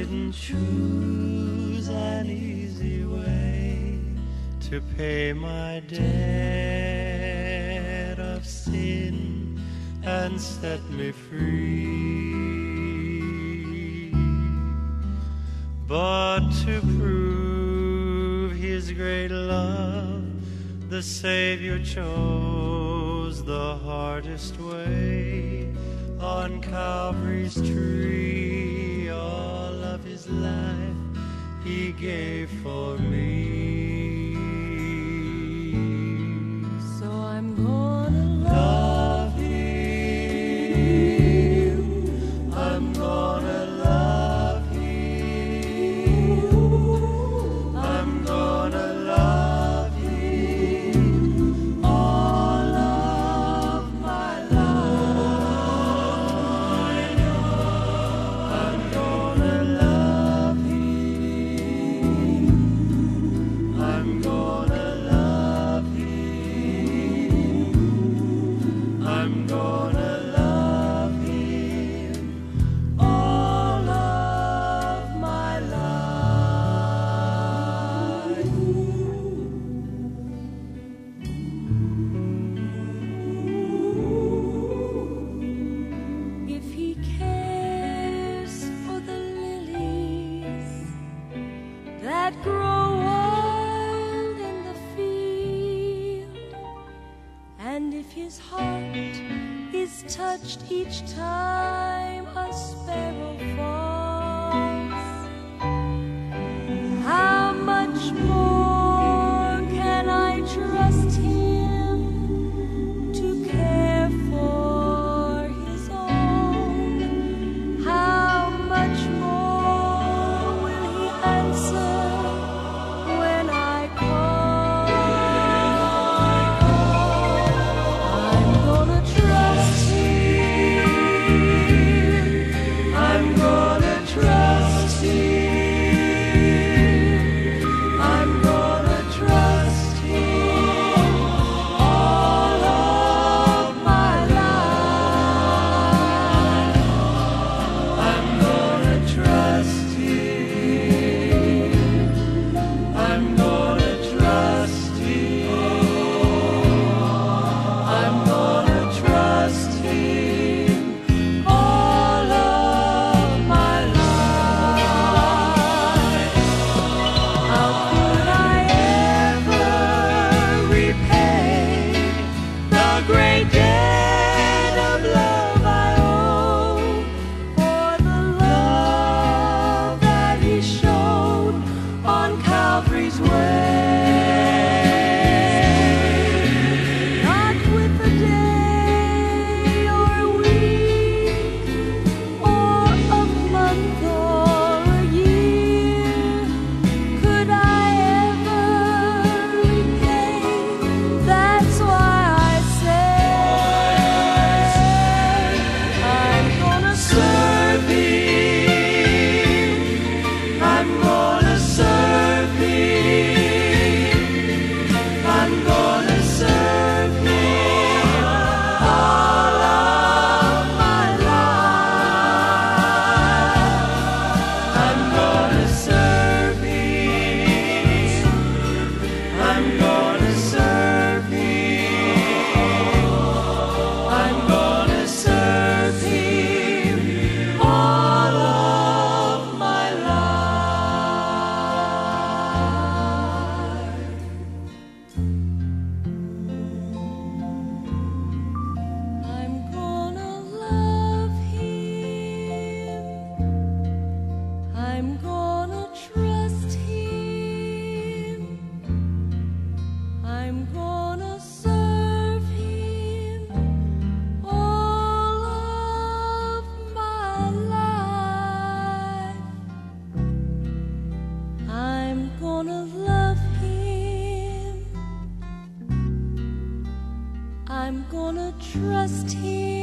didn't choose an easy way to pay my debt of sin and set me free, but to prove His great love, the Savior chose the hardest way. On Calvary's tree, all of His life He gave for me. So I'm gonna love Him. I'm gonna love Him. I'm gonna love Him all of my life. I'm gonna love Him. I'm gonna love Him. I'm gonna love Him all of my life. If He cares for the lilies that grow wild in the field, and if His heart is touched each time a sparrow falls, how much more can I trust Him to care for His own? How much more will He answer when I call? I'm gonna trust Him. I'm gonna trust Him. I'm gonna trust Him all of my life. I'm gonna trust Him. I'm gonna trust Him. I'm gonna trust Him all of my life. How could I ever repay The great debt of love I owe for the love that He showed on Calvary's way? Not with a day or a week or a month or a year could I ever repay. That's why I say I'm gonna serve Him. I'm gonna serve Him. I'm gonna serve Him all of my life. I'm gonna serve Him. I'm gonna serve Him. I'm gonna serve Him all of my life. I'm gonna love Him. I'm gonna trust Him. I'm gonna serve Him all of my life. I'm gonna love Him. I'm gonna trust Him.